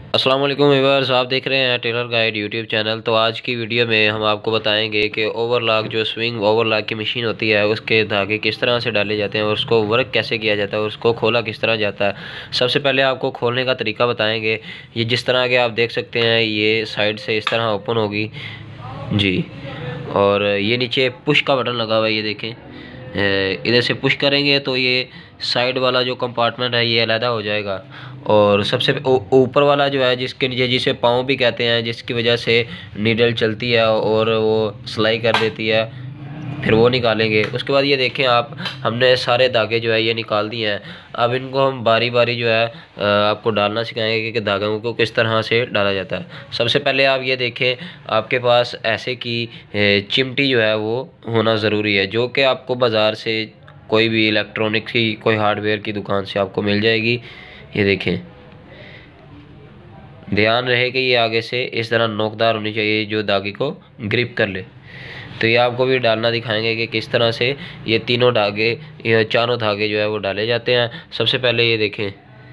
अस्सलाम वालेकुम व्यूअर्स, आप देख रहे हैं टेलर गाइड यूट्यूब चैनल। तो आज की वीडियो में हम आपको बताएंगे कि ओवरलॉक जो स्विंग ओवरलॉक की मशीन होती है उसके धागे किस तरह से डाले जाते हैं और उसको वर्क कैसे किया जाता है और उसको खोला किस तरह जाता है। सबसे पहले आपको खोलने का तरीका बताएंगे। ये जिस तरह के आप देख सकते हैं, ये साइड से इस तरह ओपन होगी जी, और ये नीचे पुश का बटन लगा हुआ है, ये देखें। इधर से पुश करेंगे तो ये साइड वाला जो कंपार्टमेंट है ये अलहदा हो जाएगा, और सबसे ऊपर वाला जो है जिसके नीचे, जिसे पाँव भी कहते हैं, जिसकी वजह से नीडल चलती है और वो सिलाई कर देती है, फिर वो निकालेंगे। उसके बाद ये देखें आप, हमने सारे धागे जो है ये निकाल दिए हैं। अब इनको हम बारी बारी जो है आपको डालना सिखाएंगे कि धागों को किस तरह से डाला जाता है। सबसे पहले आप ये देखें, आपके पास ऐसे की चिमटी जो है वो होना ज़रूरी है, जो कि आपको बाज़ार से कोई भी इलेक्ट्रॉनिक की, कोई हार्डवेयर की दुकान से आपको मिल जाएगी। ये देखें, ध्यान रहे कि ये आगे से इस तरह नोकदार होनी चाहिए जो धागे को ग्रिप कर ले। तो ये आपको भी डालना दिखाएंगे कि किस तरह से ये तीनों धागे, ये चारों धागे जो है वो डाले जाते हैं। सबसे पहले ये देखें,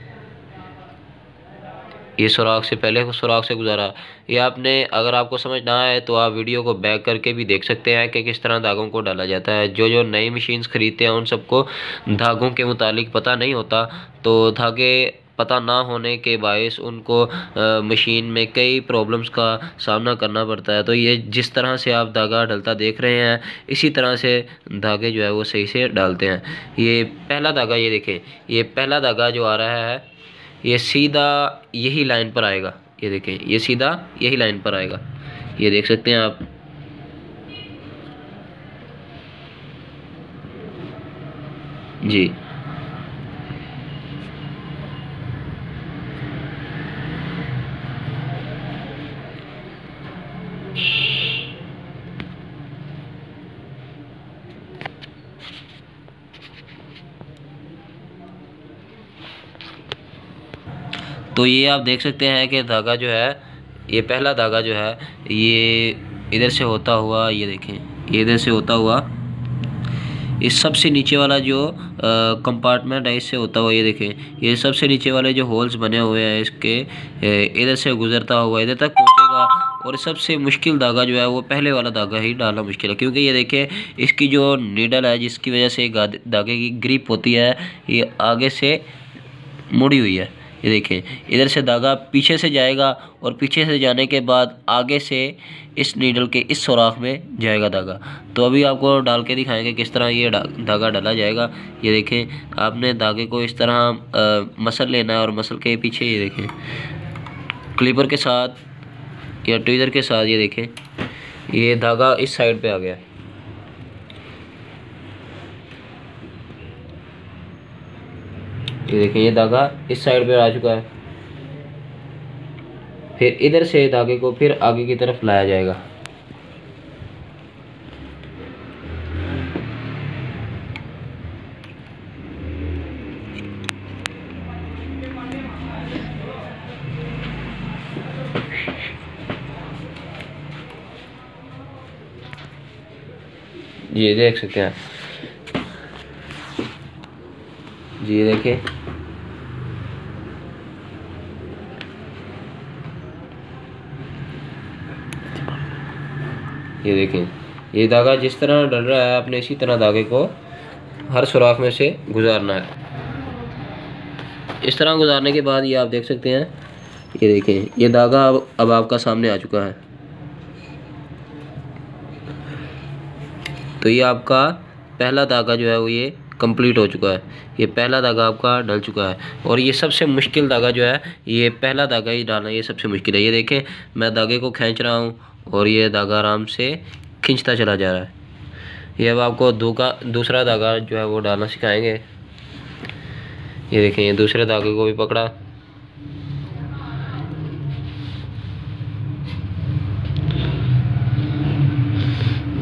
ये सुराख से पहले सुराख से गुजारा। ये आपने, अगर आपको समझ ना आए तो आप वीडियो को बैक करके भी देख सकते हैं कि किस तरह धागों को डाला जाता है। जो नई मशीन्स खरीदते हैं उन सबको धागों के मुतालिक पता नहीं होता, तो धागे पता ना होने के बायस उनको मशीन में कई प्रॉब्लम्स का सामना करना पड़ता है। तो ये जिस तरह से आप धागा डलता देख रहे हैं, इसी तरह से धागे जो है वो सही से डालते हैं। ये पहला धागा, ये देखें, ये पहला धागा जो आ रहा है ये सीधा यही लाइन पर आएगा। ये देखें, ये सीधा यही लाइन पर आएगा, ये देख सकते हैं आप जी। तो ये आप देख सकते हैं कि धागा जो है, ये पहला धागा जो है ये इधर से होता हुआ, ये देखें, ये इधर से होता हुआ इस सबसे नीचे वाला जो कंपार्टमेंट है इससे होता हुआ, ये देखें, ये सबसे नीचे वाले जो होल्स बने हुए हैं इसके इधर से गुजरता हुआ इधर तक पहुंचेगा। और सबसे मुश्किल धागा जो है वो पहले वाला धागा ही डालना मुश्किल है, क्योंकि ये देखें इसकी जो नीडल है जिसकी वजह से धागे की ग्रिप होती है ये आगे से मुड़ी हुई है। ये देखें, इधर से धागा पीछे से जाएगा और पीछे से जाने के बाद आगे से इस नीडल के इस सुराख में जाएगा धागा। तो अभी आपको डाल के दिखाएंगे किस तरह ये धागा डाला जाएगा। ये देखें, आपने धागे को इस तरह मसल लेना है और मसल के पीछे ये देखें क्लिपर के साथ या ट्वीज़र के साथ, ये देखें ये धागा इस साइड पे आ गया। ये देखें, ये धागा इस साइड पे आ चुका है। फिर इधर से धागे को फिर आगे की तरफ लाया जाएगा। ये देख सकते हैं जी, ये देखें, ये देखें, ये धागा जिस तरह डल रहा है आपने इसी तरह धागे को हर सुराख में से गुजारना है। इस तरह गुजारने के बाद ये आप देख सकते हैं, ये देखें, ये धागा अब आपका सामने आ चुका है। तो ये आपका पहला धागा जो है वो ये कंप्लीट हो चुका है। ये पहला धागा आपका डल चुका है, और ये सबसे मुश्किल धागा जो है ये पहला धागा ही डालना, ये सबसे मुश्किल है। ये देखें, मैं धागे को खींच रहा हूँ और ये धागा आराम से खींचता चला जा रहा है। ये अब आपको दूसरा धागा जो है वो डालना सिखाएंगे। ये देखें, ये दूसरे धागे को भी पकड़ा,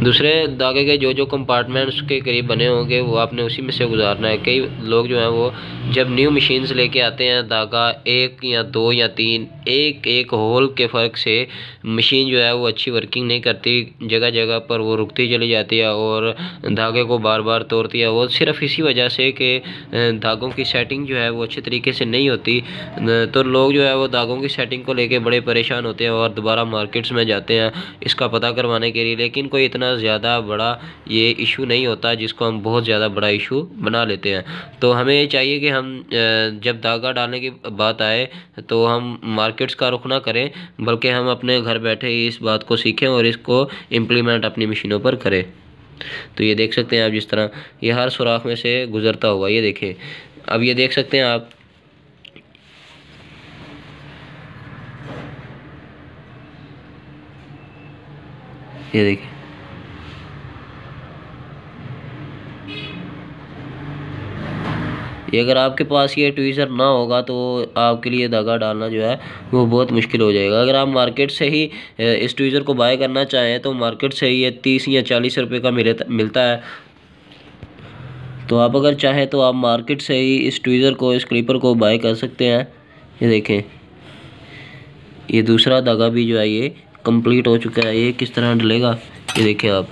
दूसरे धागे के जो कंपार्टमेंट्स के करीब बने होंगे वो आपने उसी में से गुजारना है। कई लोग जो हैं वो जब न्यू मशीन्स लेके आते हैं, धागा एक या दो या तीन एक होल के फ़र्क से मशीन जो है वो अच्छी वर्किंग नहीं करती, जगह जगह पर वो रुकती चली जाती है और धागे को बार बार तोड़ती है। वो सिर्फ इसी वजह से कि धागों की सेटिंग जो है वो अच्छे तरीके से नहीं होती। तो लोग जो है वो धागों की सेटिंग को लेके बड़े परेशान होते हैं और दोबारा मार्केट्स में जाते हैं इसका पता करवाने के लिए, लेकिन कोई इतना ज़्यादा बड़ा ये इशू नहीं होता जिसको हम बहुत ज़्यादा बड़ा इशू बना लेते हैं। तो हमें ये चाहिए कि हम जब धागा डालने की बात आए तो हम मार्केट्स का रुख ना करें, बल्कि हम अपने घर बैठे ही इस बात को सीखें और इसको इम्प्लीमेंट अपनी मशीनों पर करें। तो ये देख सकते हैं आप, जिस तरह ये हर सुराख में से गुजरता हुआ, ये देखें। अब ये देख सकते हैं आप, ये देखिए, ये अगर आपके पास ये ट्वीज़र ना होगा तो आपके लिए धागा डालना जो है वो बहुत मुश्किल हो जाएगा। अगर आप मार्केट से ही इस ट्वीज़र को बाय करना चाहें तो मार्केट से ही ये 30 या 40 रुपये का मिलता है। तो आप अगर चाहें तो आप मार्केट से ही इस ट्वीज़र को, इस क्लिपर को बाय कर सकते हैं। ये देखें, ये दूसरा धागा भी जो है ये कंप्लीट हो चुका है। ये किस तरह डलेगा ये देखें आप।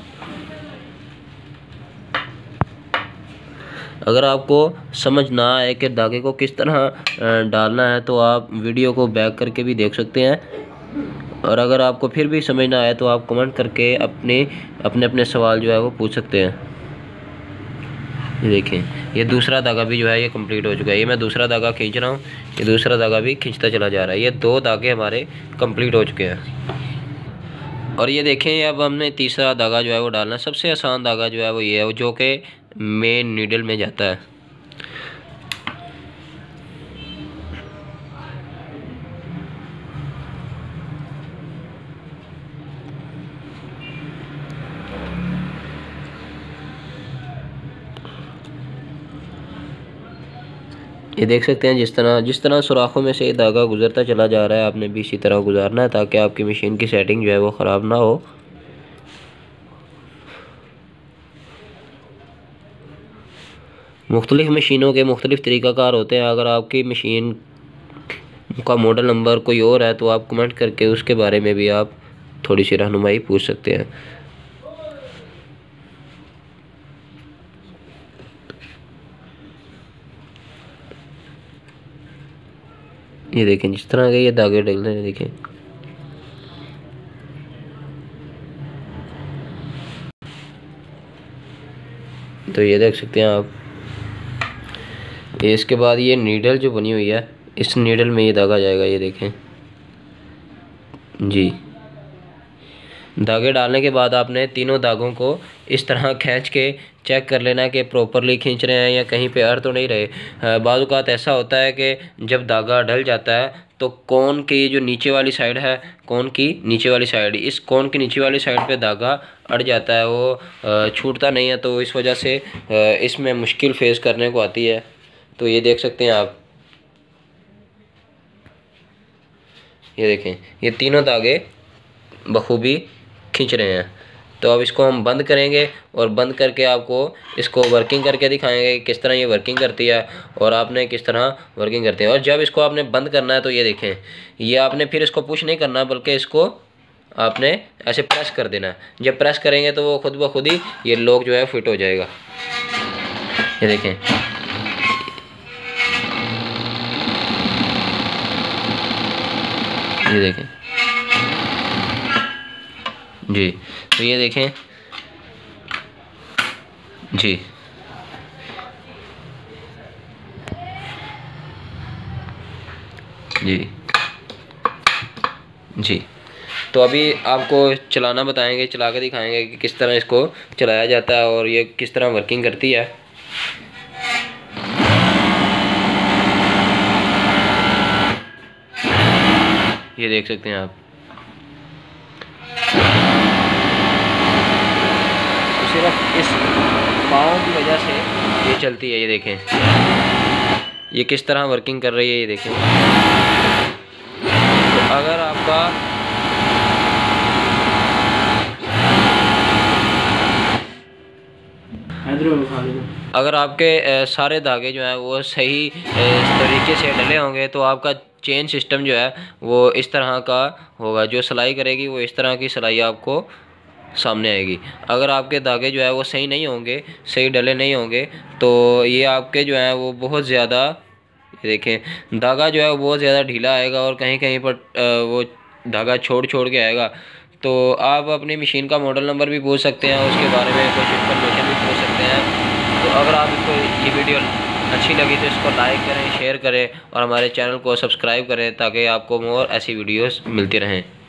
अगर आपको समझ ना आए कि धागे को किस तरह डालना है तो आप वीडियो को बैक करके भी देख सकते हैं, और अगर आपको फिर भी समझ ना आए तो आप कमेंट करके अपने सवाल जो है वो पूछ सकते हैं। ये देखें, ये दूसरा धागा भी जो है ये कंप्लीट हो चुका है। ये मैं दूसरा धागा खींच रहा हूँ, ये दूसरा धागा भी खींचता चला जा रहा है। ये 2 धागे हमारे कंप्लीट हो चुके हैं। और ये देखें, अब हमने तीसरा धागा जो है वो डालना है। सबसे आसान धागा जो है वो ये है, जो कि मेन नीडल में जाता है। ये देख सकते हैं, जिस तरह सुराखों में से ये धागा गुजरता चला जा रहा है, आपने भी इसी तरह गुजारना है ताकि आपकी मशीन की सेटिंग जो है वो ख़राब ना हो। मुख्तलिफ़ मशीनों के मुख्तलिफ़ तरीक़ाकार होते हैं। अगर आपकी मशीन का मॉडल नंबर कोई और है तो आप कमेंट करके उसके बारे में भी आप थोड़ी सी रहनुमाई पूछ सकते हैं। ये देखें, जिस तरह के ये धागे डल रहे हैं, देखें। तो ये देख सकते हैं आप। इसके बाद ये नीडल जो बनी हुई है, इस नीडल में ये धागा जाएगा। ये देखें जी। धागे डालने के बाद आपने तीनों धागों को इस तरह खींच के चेक कर लेना कि प्रॉपरली खींच रहे हैं या कहीं पे अड़ तो नहीं रहे। बाज़ औक़ात ऐसा होता है कि जब धागा ढल जाता है तो कोन की जो नीचे वाली साइड है, कोन की नीचे वाली साइड, इस कोन की नीचे वाली साइड पे धागा अड़ जाता है, वो छूटता नहीं है। तो इस वजह से इसमें मुश्किल फेस करने को आती है। तो ये देख सकते हैं आप, ये देखें, ये तीनों धागे बखूबी खींच रहे हैं। तो अब इसको हम बंद करेंगे और बंद करके आपको इसको वर्किंग करके दिखाएंगे कि किस तरह ये वर्किंग करती है और आपने किस तरह वर्किंग करते हैं। और जब इसको आपने बंद करना है तो ये देखें, ये आपने फिर इसको पुश नहीं करना बल्कि इसको आपने ऐसे प्रेस कर देना है। जब प्रेस करेंगे तो वो खुद ब खुद ही ये लॉक जो है फिट हो जाएगा। ये देखें, ये देखें जी। तो ये देखें जी, जी जी। तो अभी आपको चलाना बताएंगे, चला के दिखाएंगे कि किस तरह इसको चलाया जाता है और ये किस तरह वर्किंग करती है। ये देख सकते हैं आप। तो सिर्फ इस पाँव की वजह से ये चलती है। ये देखें, ये किस तरह वर्किंग कर रही है। ये देखें, तो अगर आपका अगर आपके सारे धागे जो हैं वो सही तरीके से डले होंगे तो आपका चेन सिस्टम जो है वो इस तरह का होगा। जो सिलाई करेगी वो इस तरह की सिलाई आपको सामने आएगी। अगर आपके धागे जो है वो सही नहीं होंगे, सही डले नहीं होंगे, तो ये आपके जो है वो बहुत ज़्यादा, देखें धागा जो है वो बहुत ज़्यादा ढीला आएगा और कहीं कहीं पर वो धागा छोड़ छोड़ के आएगा। तो आप अपनी मशीन का मॉडल नंबर भी पूछ सकते हैं, उसके बारे में कुछ इन्फॉर्मेशन भी पूछ सकते हैं। तो अगर आपको ये वीडियो अच्छी लगी तो इसको लाइक करें, शेयर करें और हमारे चैनल को सब्सक्राइब करें ताकि आपको मोर ऐसी वीडियोस मिलती रहें।